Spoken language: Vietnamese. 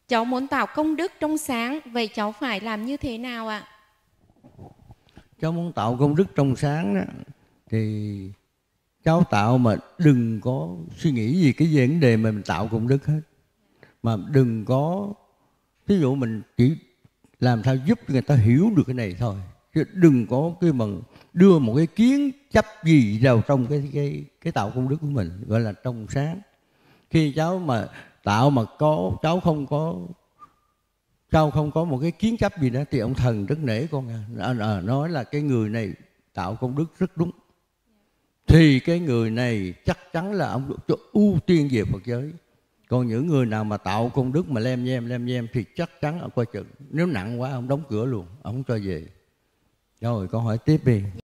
Cháu muốn tạo công đức trong sáng, vậy cháu phải làm như thế nào ạ? Cháu muốn tạo công đức trong sáng đó, thì cháu tạo mà đừng có suy nghĩ gì cái vấn đề mà mình tạo công đức hết. Mà đừng có, ví dụ mình chỉ làm sao giúp người ta hiểu được cái này thôi, chứ đừng có cái bằng đưa một cái kiến chấp gì vào trong cái tạo công đức của mình, gọi là trong sáng. Khi cháu mà tạo mà có cháu không có một cái kiến chấp gì đó thì ông thần rất nể con nói là cái người này tạo công đức rất đúng, thì cái người này chắc chắn là ông cho ưu tiên về Phật giới. Còn những người nào mà tạo công đức mà lem nhem thì chắc chắn ông coi chừng, nếu nặng quá ông đóng cửa luôn, ông không cho về. Rồi con hỏi tiếp đi.